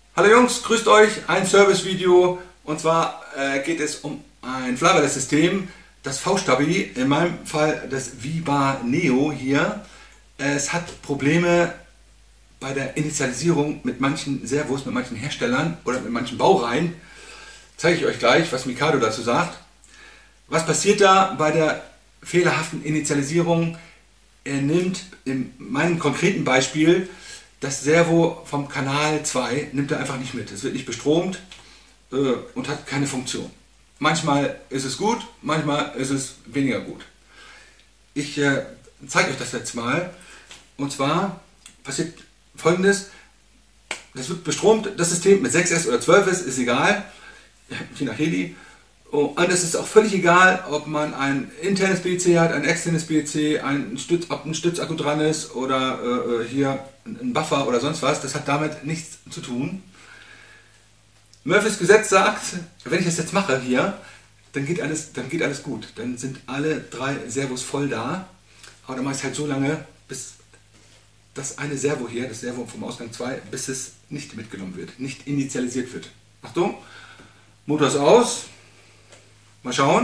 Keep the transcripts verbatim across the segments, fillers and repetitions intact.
Hallo Jungs, grüßt euch, ein Service-Video und zwar äh, geht es um ein Flywater-System, das V-Stabi, in meinem Fall das V-Bar Neo hier. Es hat Probleme bei der Initialisierung mit manchen Servos, mit manchen Herstellern oder mit manchen Baureihen. Zeige ich euch gleich, was Mikado dazu sagt. Was passiert da bei der fehlerhaften Initialisierung? Er nimmt in meinem konkreten Beispiel das Servo vom Kanal zwei, nimmt er einfach nicht mit. Es wird nicht bestromt äh, und hat keine Funktion. Manchmal ist es gut, manchmal ist es weniger gut. Ich äh, zeige euch das jetzt mal. Und zwar passiert Folgendes. Das wird bestromt, das System mit sechs S oder zwölf S, ist egal, je nach Heli. Und es ist auch völlig egal, ob man ein internes B C hat, ein externes B C, ein Stütz, ob ein Stützakku dran ist oder äh, hier ein Buffer oder sonst was. Das hat damit nichts zu tun. Murphys Gesetz sagt, wenn ich das jetzt mache hier, dann geht alles, dann geht alles gut. Dann sind alle drei Servos voll da. Aber dann mache ich es halt so lange, bis das eine Servo hier, das Servo vom Ausgang zwei, bis es nicht mitgenommen wird, nicht initialisiert wird. Achtung, Motor ist aus. Mal schauen.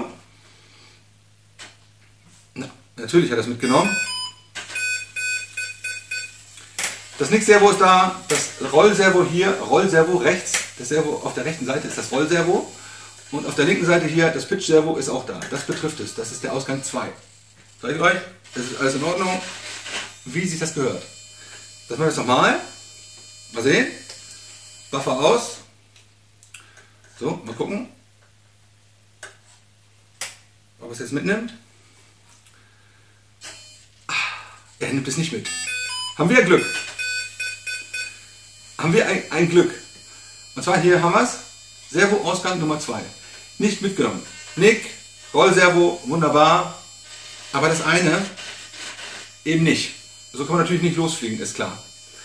Na, natürlich hat er es mitgenommen. Das Nix-Servo ist da, das Rollservo hier, Rollservo rechts, das Servo auf der rechten Seite ist das Rollservo und auf der linken Seite hier das Pitch-Servo ist auch da. Das betrifft es, das ist der Ausgang zwei. Zeige ich euch, das ist alles in Ordnung, wie sich das gehört. Das machen wir jetzt nochmal. Mal sehen. Buffer aus. So, mal gucken, ob er es jetzt mitnimmt. Ah, er nimmt es nicht mit. Haben wir Glück. Haben wir ein, ein Glück. Und zwar hier haben wir es. Servo-Ausgang Nummer zwei. Nicht mitgenommen. Nick, Rollservo, wunderbar. Aber das eine eben nicht. So kann man natürlich nicht losfliegen, ist klar.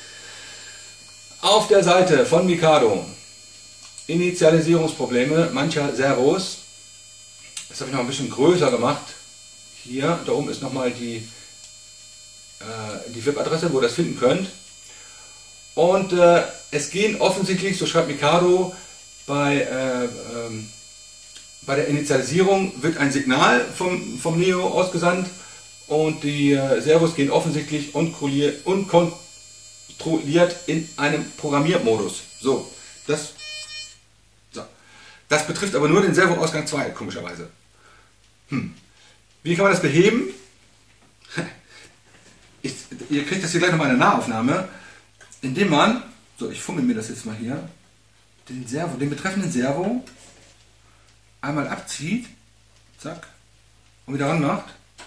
Auf der Seite von Mikado. Initialisierungsprobleme mancher Servos. Das habe ich noch ein bisschen größer gemacht. Hier, da oben ist nochmal die, äh, die W I P-Adresse, wo ihr das finden könnt. Und äh, es gehen offensichtlich, so schreibt Mikado, bei, äh, ähm, bei der Initialisierung wird ein Signal vom, vom Neo ausgesandt und die äh, Servos gehen offensichtlich unkontrolliert in einem Programmiermodus. So, das, so. Das betrifft aber nur den Servo-Ausgang zwei, komischerweise. Hm. Wie kann man das beheben? Ich, ihr kriegt das hier gleich nochmal in der Nahaufnahme, indem man, so ich fummel mir das jetzt mal hier, den Servo, den betreffenden Servo einmal abzieht, zack, und wieder ranmacht.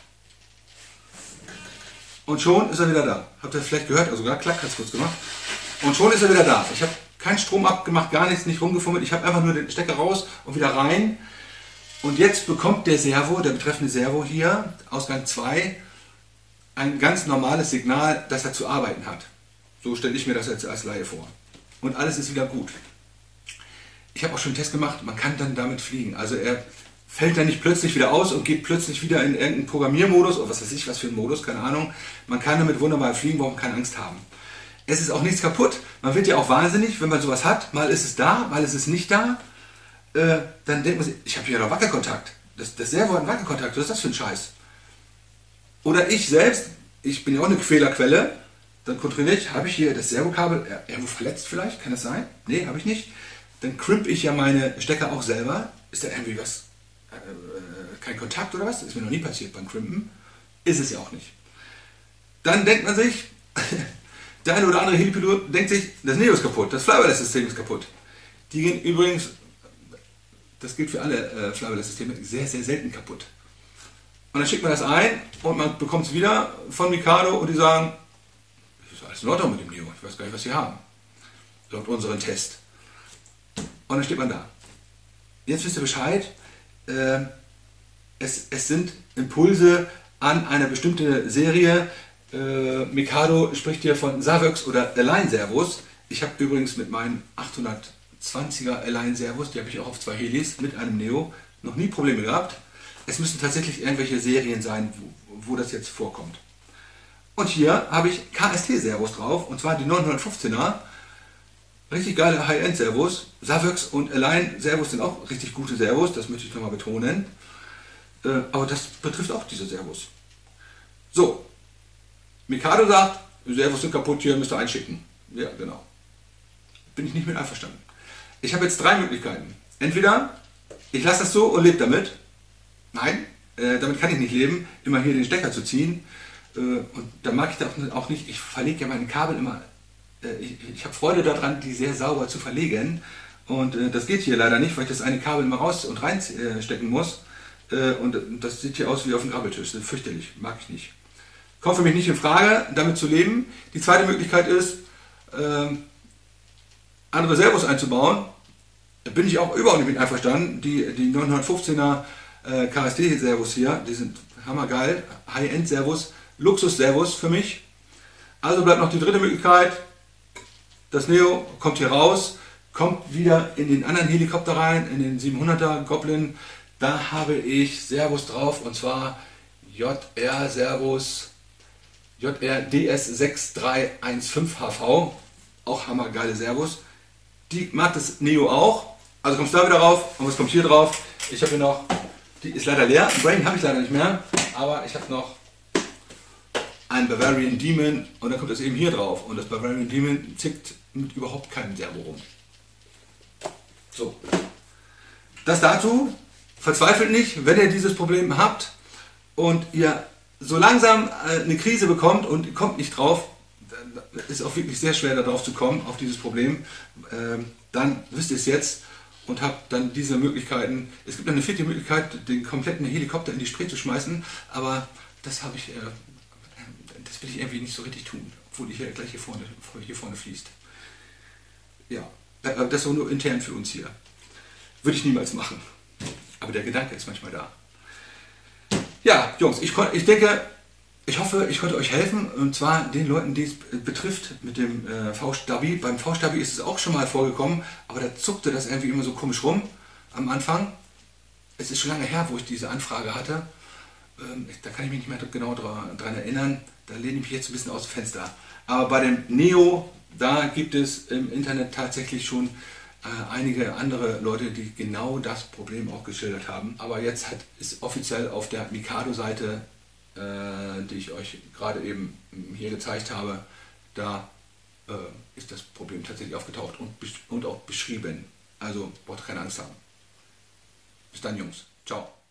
Und schon ist er wieder da. Habt ihr das vielleicht gehört? Also sogar klack hat es kurz gemacht. Und schon ist er wieder da. Ich habe keinen Strom abgemacht, gar nichts, nicht rumgefummelt. Ich habe einfach nur den Stecker raus und wieder rein. Und jetzt bekommt der Servo, der betreffende Servo hier, Ausgang zwei, ein ganz normales Signal, dass er zu arbeiten hat. So stelle ich mir das jetzt als Laie vor. Und alles ist wieder gut. Ich habe auch schon einen Test gemacht, man kann dann damit fliegen. Also er fällt dann nicht plötzlich wieder aus und geht plötzlich wieder in irgendeinen Programmiermodus oder was weiß ich, was für ein Modus, keine Ahnung. Man kann damit wunderbar fliegen, braucht keine Angst haben. Es ist auch nichts kaputt. Man wird ja auch wahnsinnig, wenn man sowas hat. Mal ist es da, mal ist es nicht da. Äh, dann denkt man sich, ich habe hier noch Wackelkontakt. Das, das Servo hat einen Wackelkontakt. Was ist das für ein Scheiß? Oder ich selbst, ich bin ja auch eine Fehlerquelle. Dann kontrolliere ich, habe ich hier das Servokabel irgendwo verletzt vielleicht? Kann das sein? Nee, habe ich nicht. Dann crimp ich ja meine Stecker auch selber. Ist da irgendwie was, äh, kein Kontakt oder was? Das ist mir noch nie passiert beim Crimpen. Ist es ja auch nicht. Dann denkt man sich, der eine oder andere Helipilot denkt sich, das Neo ist kaputt, das Flywater-System ist kaputt. Die gehen übrigens, das gilt für alle äh, Flywater-Systeme, sehr, sehr selten kaputt. Und dann schickt man das ein und man bekommt es wieder von Mikado und die sagen, das ist alles in Ordnung mit dem Neo, ich weiß gar nicht, was sie haben. Laut unserem Test. Und dann steht man da. Jetzt wisst ihr Bescheid, äh, es, es sind Impulse an eine bestimmte Serie. Äh, Mikado spricht hier von Savox oder Align-Servos. Ich habe übrigens mit meinen achthundertzwanziger Align-Servos, die habe ich auch auf zwei Helis mit einem Neo, noch nie Probleme gehabt. Es müssen tatsächlich irgendwelche Serien sein, wo, wo das jetzt vorkommt. Und hier habe ich K S T-Servos drauf, und zwar die neunhundertfünfzehner richtig geile High-End-Servos. Savix und Align Servos sind auch richtig gute Servos, das möchte ich nochmal betonen. Äh, aber das betrifft auch diese Servos. So, Mikado sagt, Servos sind kaputt, hier müsst ihr einschicken. Ja, genau. Bin ich nicht mit einverstanden. Ich habe jetzt drei Möglichkeiten. Entweder ich lasse das so und lebe damit. Nein, äh, damit kann ich nicht leben, immer hier den Stecker zu ziehen. Äh, und da mag ich das auch nicht. Ich verlege ja meine Kabel immer. Äh, ich ich habe Freude daran, die sehr sauber zu verlegen. Und äh, das geht hier leider nicht, weil ich das eine Kabel immer raus und rein äh, stecken muss. Äh, und das sieht hier aus wie auf dem Grabbeltisch. Das ist fürchterlich, mag ich nicht. Kommt für mich nicht in Frage, damit zu leben. Die zweite Möglichkeit ist, äh, andere Servos einzubauen. Da bin ich auch überhaupt nicht mit einverstanden. Die, die neunhundertfünfzehner äh, K S D-Servos hier, die sind hammergeil. High-End-Servos, Luxus-Servos für mich. Also bleibt noch die dritte Möglichkeit. Das Neo kommt hier raus, kommt wieder in den anderen Helikopter rein, in den siebenhunderter Goblin. Da habe ich Servos drauf, und zwar J R Servos, J R D S sechs drei eins fünf H V. Auch hammergeile Servos. Die mag das Neo auch. Also kommt es da wieder rauf. Und was kommt hier drauf? Ich habe hier noch, die ist leider leer. Brain habe ich leider nicht mehr. Aber ich habe noch einen Bavarian Demon. Und dann kommt das eben hier drauf. Und das Bavarian Demon zickt mit überhaupt keinem Servo rum. So. Das dazu. Verzweifelt nicht, wenn ihr dieses Problem habt und ihr so langsam eine Krise bekommt und kommt nicht drauf. Ist auch wirklich sehr schwer darauf zu kommen, auf dieses Problem. Ähm, dann wisst ihr es jetzt und habt dann diese Möglichkeiten. Es gibt eine vierte Möglichkeit, den kompletten Helikopter in die Spree zu schmeißen, aber das habe ich, äh, das will ich irgendwie nicht so richtig tun, obwohl die hier gleich hier vorne, hier vorne fließt. Ja, das ist nur intern für uns hier. Würde ich niemals machen. Aber der Gedanke ist manchmal da. Ja, Jungs, ich, ich denke, ich hoffe, ich konnte euch helfen, und zwar den Leuten, die es betrifft mit dem äh, V-Stabi. Beim V-Stabi ist es auch schon mal vorgekommen, aber da zuckte das irgendwie immer so komisch rum am Anfang. Es ist schon lange her, wo ich diese Anfrage hatte. Ähm, da kann ich mich nicht mehr genau dran erinnern. Da lehne ich mich jetzt ein bisschen aus dem Fenster. Aber bei dem Neo, da gibt es im Internet tatsächlich schon äh, einige andere Leute, die genau das Problem auch geschildert haben. Aber jetzt hat, ist offiziell auf der Mikado-Seite, die ich euch gerade eben hier gezeigt habe, da äh, ist das Problem tatsächlich aufgetaucht und, und auch beschrieben. Also braucht keine Angst haben. Bis dann, Jungs. Ciao.